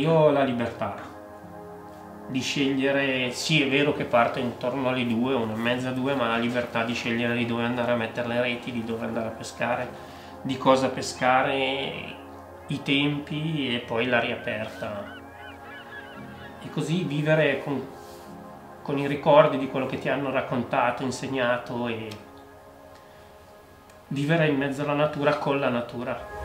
io ho la libertà di scegliere, sì è vero che parto intorno alle 2, 1:30, 2, ma la libertà di scegliere di dove andare a mettere le reti, di dove andare a pescare, di cosa pescare, i tempi e poi l'aria aperta. E così vivere con i ricordi di quello che ti hanno raccontato, insegnato, e vivere in mezzo alla natura con la natura.